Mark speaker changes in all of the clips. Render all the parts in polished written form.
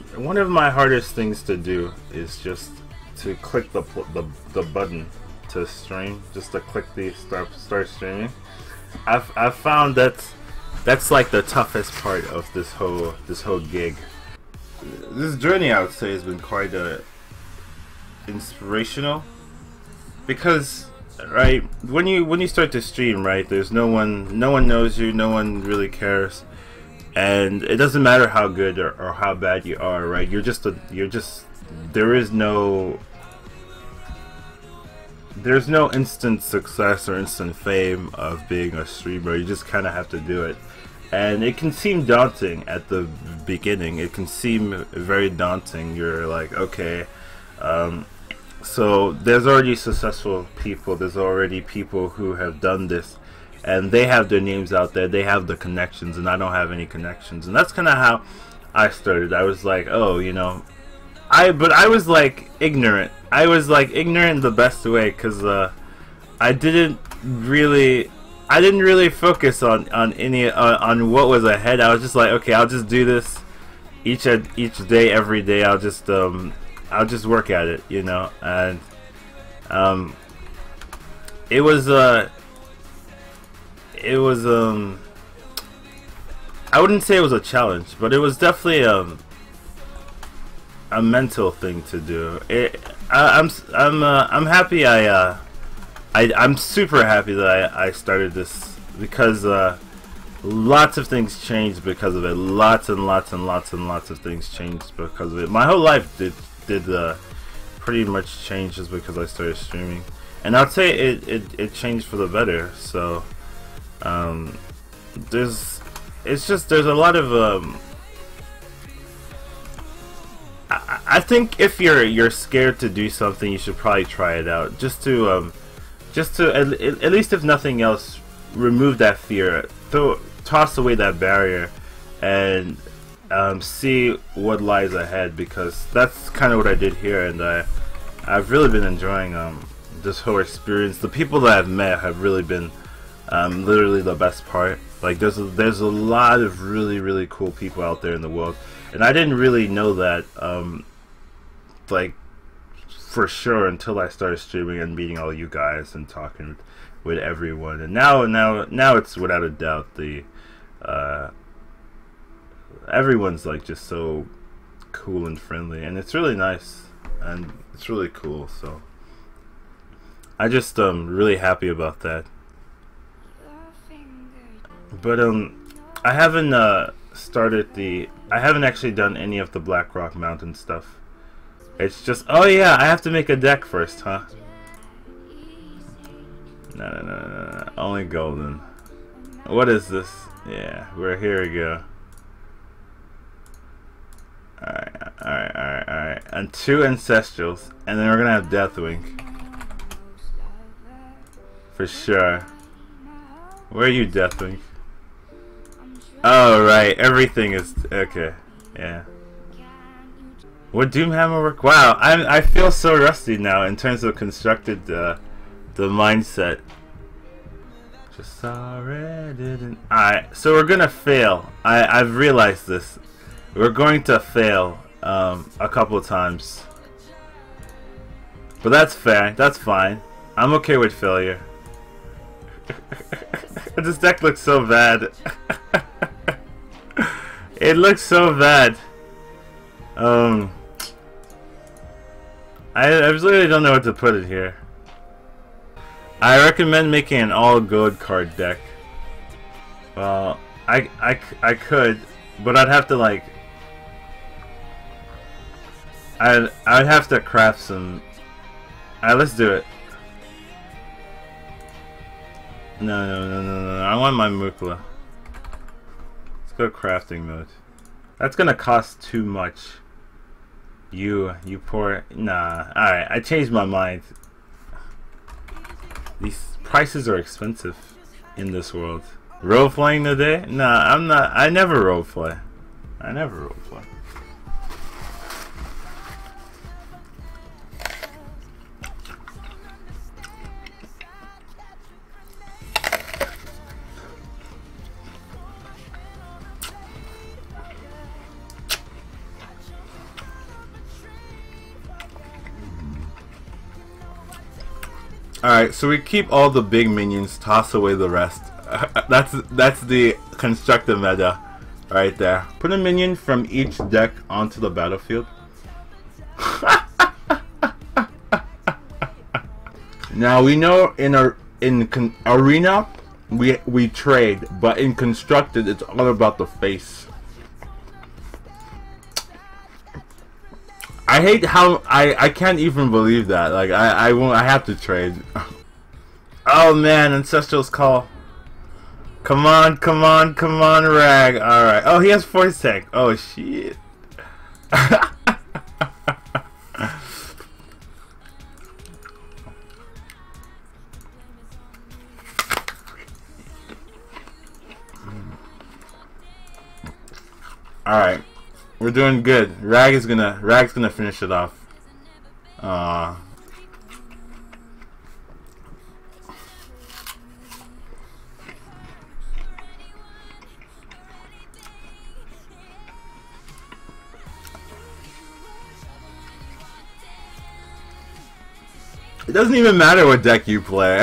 Speaker 1: one of my hardest things to do is just to click the button to stream, just to click the start streaming. I've found that's like the toughest part of this whole gig. This journey, I would say, has been quite inspirational, because right when you start to stream, right, there's no one knows you, no one really cares, and it doesn't matter how good or how bad you are, right? There's no instant success or instant fame of being a streamer. You just kind of have to do it, and it can seem daunting at the beginning. It can seem very daunting. You're like, okay, so there's already successful people, there's already people who have done this, and they have their names out there, they have the connections, and I don't have any connections. And that's kind of how I started. I was like, oh, you know, but I was like ignorant. I was like ignorant in the best way, because I didn't really focus on on what was ahead. I was just like, okay, I'll just do this each day, every day. I'll just work at it, you know. And it was I wouldn't say it was a challenge, but it was definitely a mental thing to do. I'm happy. I'm super happy that I started this, because lots of things changed because of it. Lots and lots of things changed because of it. My whole life did pretty much change just because I started streaming, and I'd say it changed for the better. So there's a lot of I think if you're scared to do something, you should probably try it out, just to at least, if nothing else, remove that fear, toss away that barrier, and see what lies ahead, because that's kind of what I did here. And I've really been enjoying this whole experience. The people that I've met have really been literally the best part. Like, there's a lot of really cool people out there in the world, and I didn't really know that like for sure until I started streaming and meeting all you guys and talking with everyone. And now it's without a doubt the everyone's like just so cool and friendly, and it's really nice and it's really cool. So I just really happy about that. But I haven't I haven't actually done any of the Blackrock Mountain stuff. It's just, oh yeah, I have to make a deck first, huh? No, only golden. What is this? Yeah, here we go. Alright. And 2 Ancestrals, and then we're gonna have Deathwing. For sure. Where are you, Deathwing? Oh, right, everything is, okay, yeah. Would Doomhammer work? Wow, I feel so rusty now in terms of constructed the mindset. Just sorry, didn't. Alright, so we're gonna fail. I've realized this. We're going to fail a couple of times. But that's fair, that's fine. I'm okay with failure. This deck looks so bad. It looks so bad. I really don't know what to put it here. I recommend making an all gold card deck. Well, I could, but I'd have to like I'd have to craft some. Alright, let's do it. No. I want my Mukla. Let's go crafting mode. That's gonna cost too much. You poor. Nah. Alright, I changed my mind. These prices are expensive in this world. Role playing today? Nah, I'm not. I never role play. I never role play. Alright, so we keep all the big minions, toss away the rest. That's the constructive meta right there. Put a minion from each deck onto the battlefield. Now we know in arena we trade, but in constructed it's all about the face. I hate how I can't even believe that. Like I have to trade. Oh man, Ancestral's Call. Come on, come on, come on, Rag. Alright. Oh, he has voice tech. Oh shit. Alright. We're doing good. Rag's gonna finish it off. It doesn't even matter what deck you play.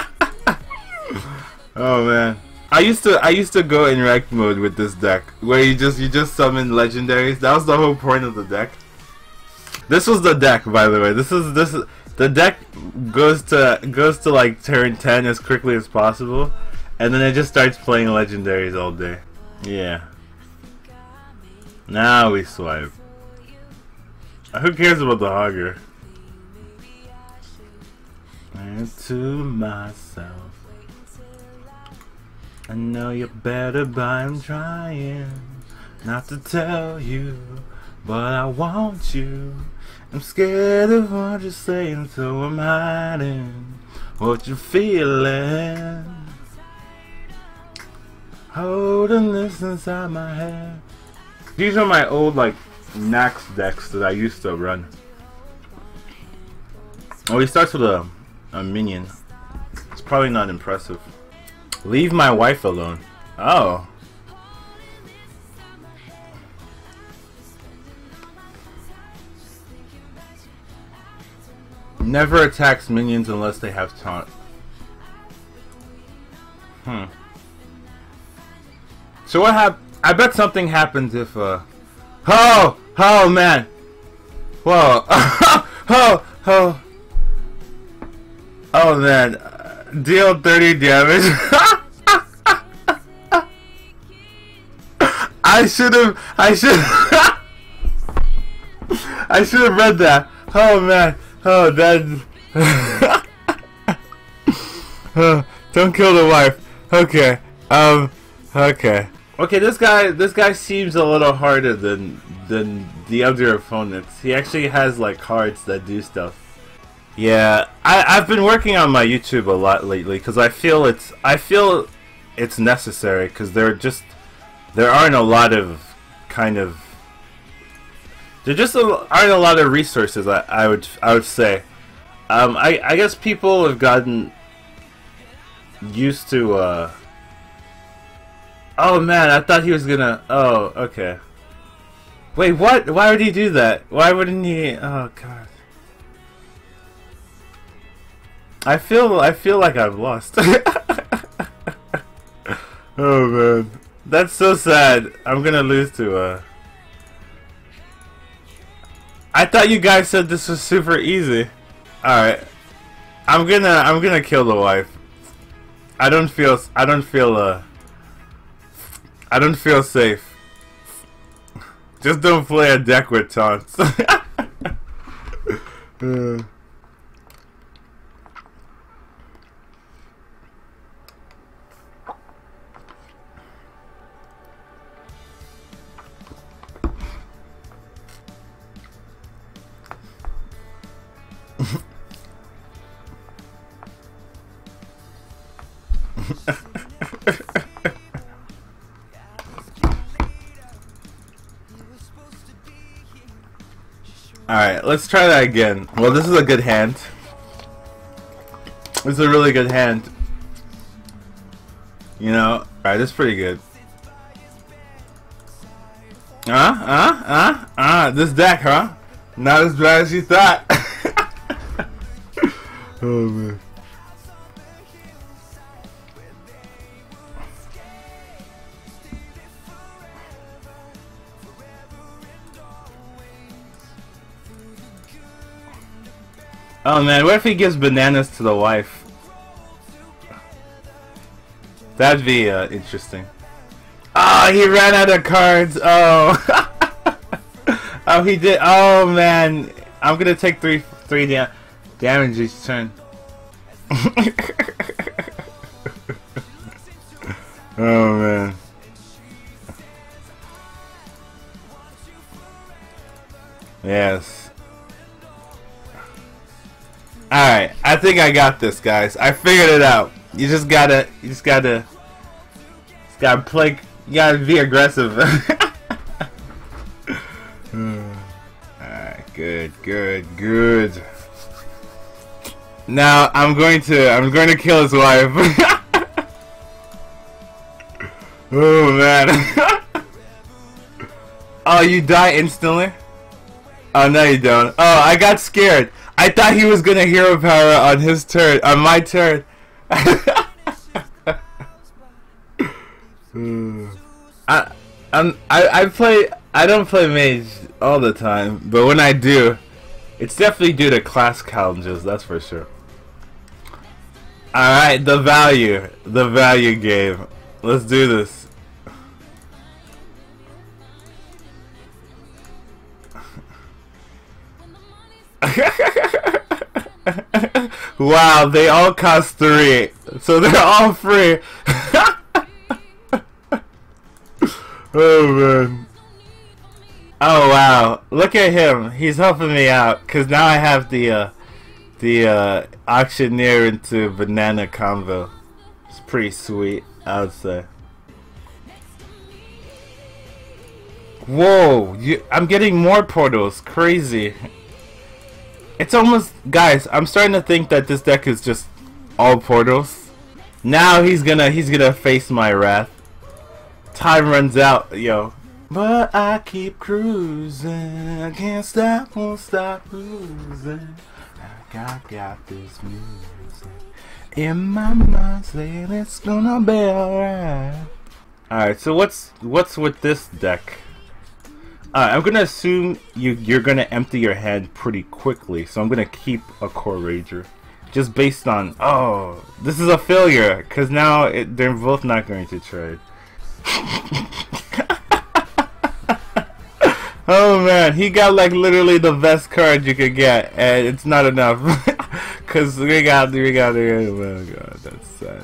Speaker 1: Oh man. I used to go in rec mode with this deck where you just summon legendaries. That was the whole point of the deck. This was the deck, by the way. This is the deck goes to like turn 10 as quickly as possible, and then it just starts playing legendaries all day. Yeah. Now we swipe. Who cares about the Hogger? And to myself, I know you're better, but I'm trying not to tell you, but I want you. I'm scared of what you're saying, so I'm hiding what you're feeling. Holding this inside my head. These are my old like Nax decks that I used to run. Oh, he starts with a minion. It's probably not impressive. Leave my wife alone. Oh. Never attacks minions unless they have taunt. So what I bet something happens if oh man. Whoa. Oh man. Deal 30 damage. I should have read that. Oh man. Oh, that. Don't kill the wife. Okay. Okay. Okay. This guy seems a little harder than the other opponents. He actually has like cards that do stuff. Yeah, I've been working on my YouTube a lot lately because I feel it's necessary, because there aren't a lot of aren't a lot of resources. I would say. I guess people have gotten used to. Oh man, I thought he was gonna. Oh, okay. Wait, what? Why would he do that? Why wouldn't he? Oh god. I feel like I've lost. Oh man, that's so sad. I'm gonna lose to I thought you guys said this was super easy. All right, I'm gonna kill the wife. I don't feel safe. Just don't play a deck with taunts. Alright, let's try that again. Well, this is a good hand. This is a really good hand. You know? Alright, this is pretty good. This deck, huh? Not as bad as you thought. Oh, man. Oh man, what if he gives bananas to the wife? That'd be interesting. Oh, he ran out of cards. Oh. Oh, he did. Oh man, I'm gonna take three damage each turn. Oh man. Yes. Alright, I think I got this, guys. I figured it out. You just gotta play, you gotta be aggressive. Alright, good. Now I'm going to kill his wife. Oh man. Oh, you die instantly? Oh no you don't. Oh, I got scared. I thought he was gonna hero power on his turn, on my turn. I don't play mage all the time, but when I do, it's definitely due to class challenges, that's for sure. Alright, the value game. Let's do this. Wow, they all cost 3, so they're all free. Oh man. Oh wow, look at him. He's helping me out because now I have the auctioneer into banana combo. It's pretty sweet, I would say. Whoa, I'm getting more portals. Crazy. It's almost, guys, I'm starting to think that this deck is just all portals. Now he's gonna face my wrath. Time runs out, yo. But I keep cruising. I can't stop, won't stop losing. I got this music in my mind saying it's gonna be alright. Alright, so what's with this deck? I'm gonna assume you're gonna empty your hand pretty quickly, so I'm gonna keep a Core Rager, just based on, oh, this is a failure, cause now they're both not going to trade. Oh man, he got like literally the best card you could get, and it's not enough, cause we got, oh my god, that's sad.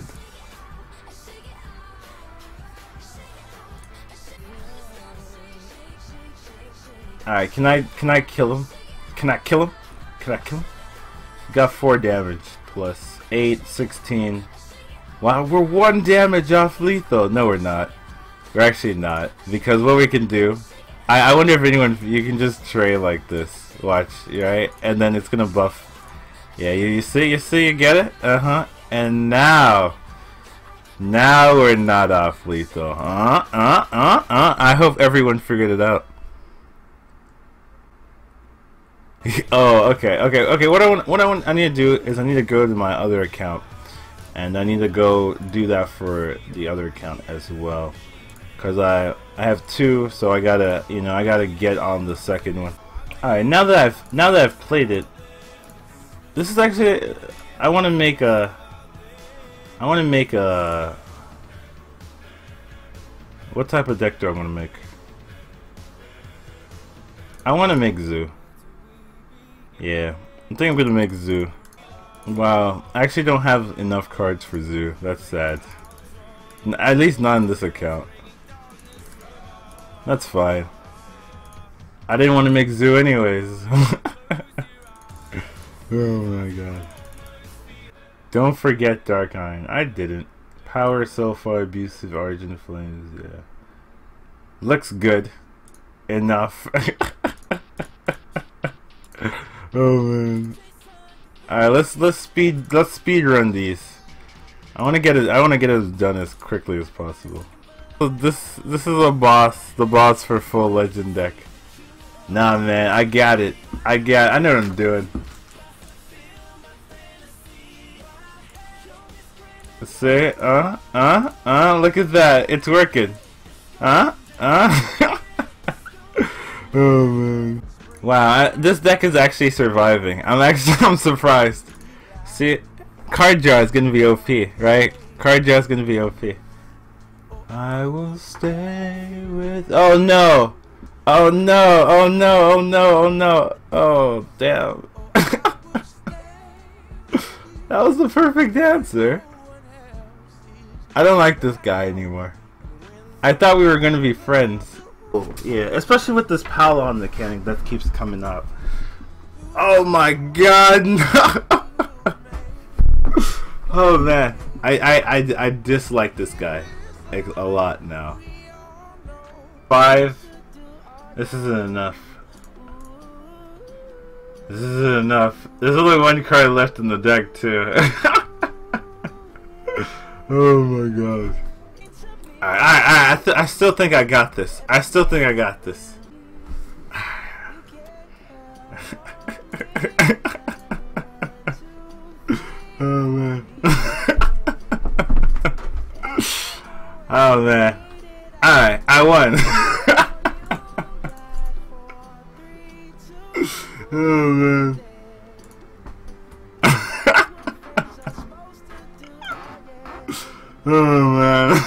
Speaker 1: Alright, can I kill him? Can I kill him? Got 4 damage plus 8, 16. Wow, we're 1 damage off lethal. No, we're not. We're actually not. Because what we can do, I wonder if anyone, you can just trade like this. Watch, right? And then it's gonna buff. Yeah, you see, you get it? And now we're not off lethal. I hope everyone figured it out. Oh, okay. I need to do is I need to go to my other account, and I need to go do that for the other account as well, cause I have 2, so I gotta get on the second one. All right, now that I've played it, this is actually, I want to make a what type of deck do I want to make? I want to make Zoo. Yeah, I think I'm gonna make Zoo. Wow, I actually don't have enough cards for Zoo. That's sad. At least not in this account. That's fine. I didn't want to make Zoo anyways. Oh my god. Don't forget Dark Iron. I didn't. Power so far abusive Argent Flames, yeah. Looks good. Enough. Oh man. Alright, let's speed run these. I wanna get it as done as quickly as possible. So this is the boss for full legend deck. Nah man, I got it. I know what I'm doing. Let's see, look at that, it's working. Oh man. Wow, this deck is actually surviving. I'm surprised. See, card draw is gonna be OP, right? Card draw is gonna be OP. I will stay with. Oh no! Oh no! Oh no! Oh no! Oh no! Oh damn! That was the perfect answer. I don't like this guy anymore. I thought we were gonna be friends. Oh, yeah, especially with this Palon mechanic that keeps coming up. Oh my god! Oh man, I dislike this guy a lot now. 5. This isn't enough. This isn't enough. There's only one card left in the deck too. Oh my god. I still think I got this. I still think I got this. Oh man. Oh man. Alright, I won. Oh man. Oh man.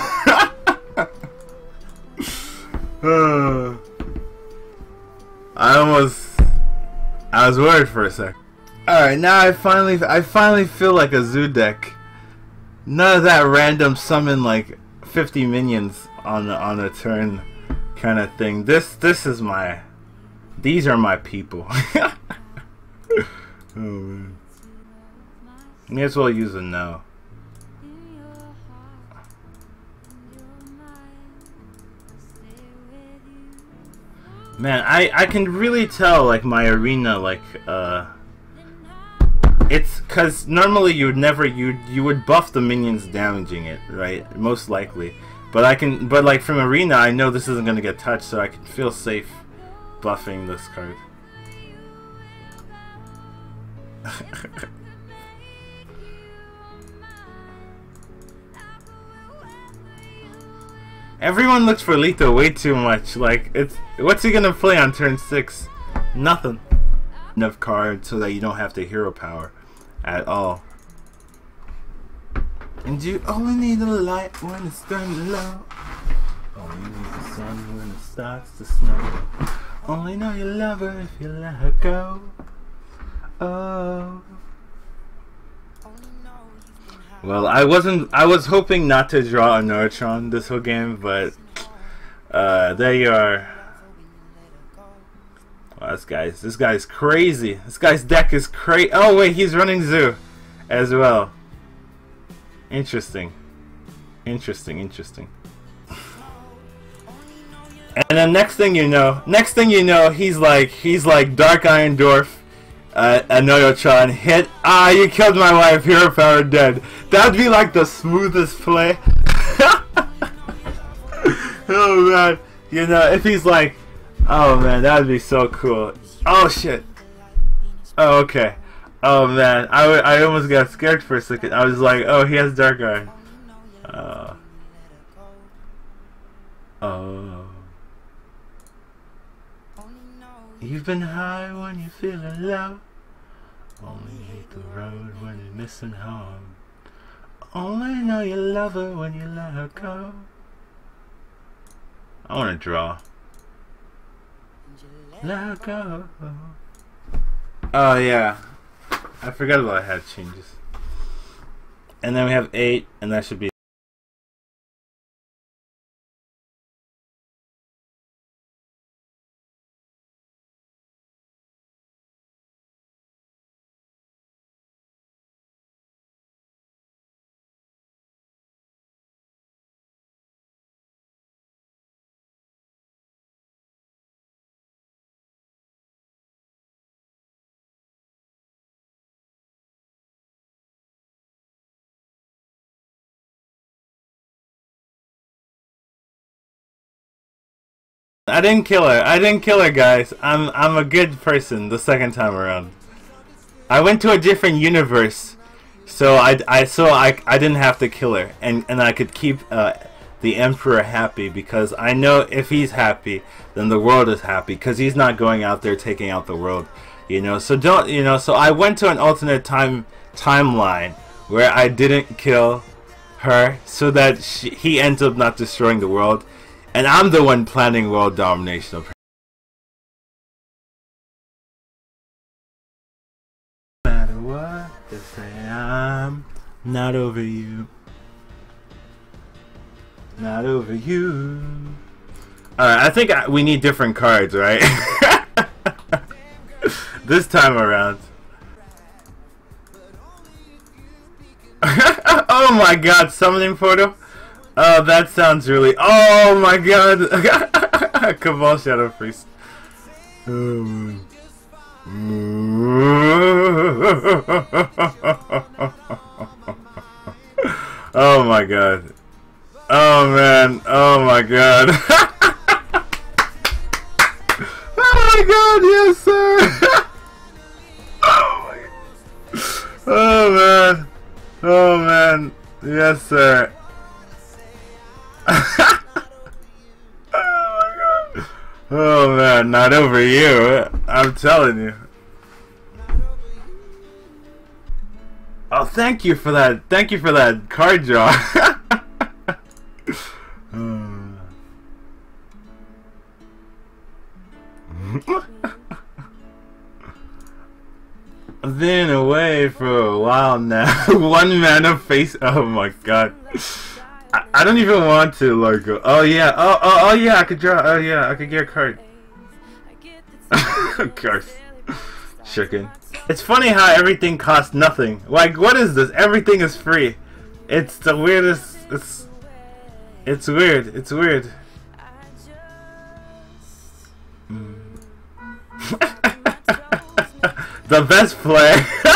Speaker 1: I was worried for a sec. Alright, now I finally feel like a zoo deck. None of that random summon like 50 minions on a turn kind of thing. This is my. These are my people. Oh man. May as well use a no. Man, I can really tell like my arena like it's cause normally you would buff the minions damaging it, right? Most likely. But like from arena I know this isn't gonna get touched, so I can feel safe buffing this card. Everyone looks for Lito way too much. Like, what's he gonna play on turn 6? Nothing. Enough cards so that you don't have to hero power at all. And you only need a light when it's turning low. Only need the sun when it starts to snow. Only know you love her if you let her go. Oh. Well, I was hoping not to draw a Neutron this whole game, but there you are. Wow, this guy's crazy. This guy's deck is crazy. Oh wait, he's running Zoo as well. Interesting. Interesting. And then next thing you know, he's like Dark Iron Dwarf. A Neutron hit. Ah, you killed my wife. Hero power dead. That'd be like the smoothest play. Oh man, you know, if he's like, oh man, that'd be so cool. Oh shit. Oh okay. Oh man, I almost got scared for a second. I was like, oh, he has Dark Iron. Oh. You've been high when you're feeling low. Only hate the road when you're missing home. Only know you love her when you let her go. I want to draw. Let her go. Oh yeah, I forgot about head changes. And then we have 8, and that should be. I didn't kill her. I didn't kill her, guys. I'm a good person the second time around. I went to a different universe, so I didn't have to kill her, and I could keep the Emperor happy, because I know if he's happy, then the world is happy, because he's not going out there taking out the world, you know. So don't, you know. So I went to an alternate timeline where I didn't kill her, so that he ends up not destroying the world, and I'm the one planning world domination of her. No matter what they say, I'm not over you. Not over you. Alright, I think we need different cards, right? This time around. Oh my god, summoning portal? Oh, that sounds really... Oh my god! Cabal Shadow Priest. Oh my god. Oh man, oh my god. Oh my god, yes sir. Oh my god. Oh man. Oh man, yes sir. Oh my god. Oh man, not over you. I'm telling you. Oh, thank you for that. Thank you for that card draw. I've been away for a while now. One mana face. Oh my god. I don't even want to, Largo. Oh yeah. Oh yeah. I could draw. Oh yeah. I could get a card. Of course. Chicken. It's funny how everything costs nothing. Like, what is this? Everything is free. It's the weirdest. It's weird. It's weird. The best play.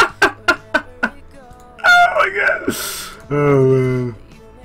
Speaker 1: Oh my god. Oh man.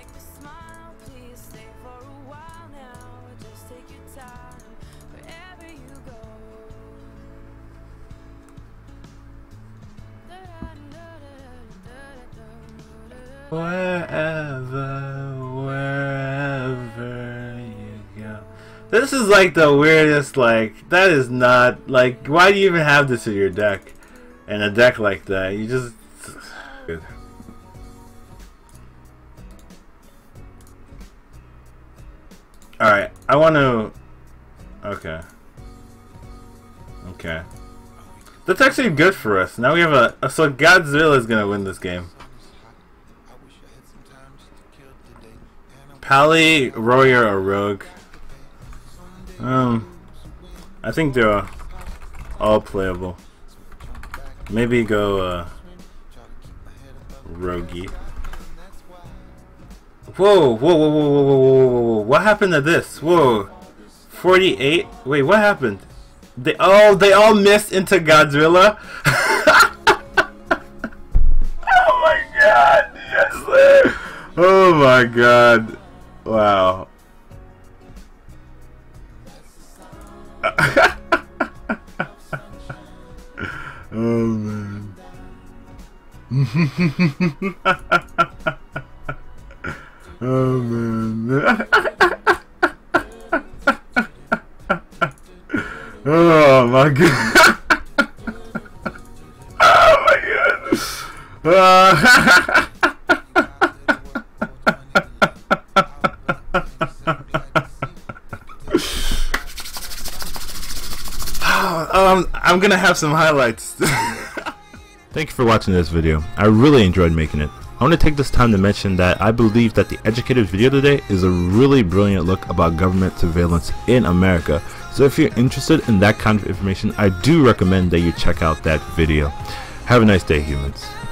Speaker 1: Wherever you go. This is like the weirdest, like, that is not, like, why do you even have this in your deck? In a deck like that, you just... Good. Alright, I want to... Okay. Okay. That's actually good for us. Now we have a... So Godzilla is going to win this game. Pally, Royer, or Rogue. I think they're all playable. Maybe go Rogie. Whoa, whoa, whoa, whoa, whoa, whoa, whoa, whoa! What happened to this? Whoa, 48. Wait, what happened? They all missed into Godzilla. Oh my god! Yes, sir. Oh my god! Wow. Oh man. Oh man. Oh my god. Oh my god. I'm gonna have some highlights. Thank you for watching this video. I really enjoyed making it. I want to take this time to mention that I believe that the Educated video today is a really brilliant look about government surveillance in America. So if you're interested in that kind of information, I do recommend that you check out that video. Have a nice day, humans.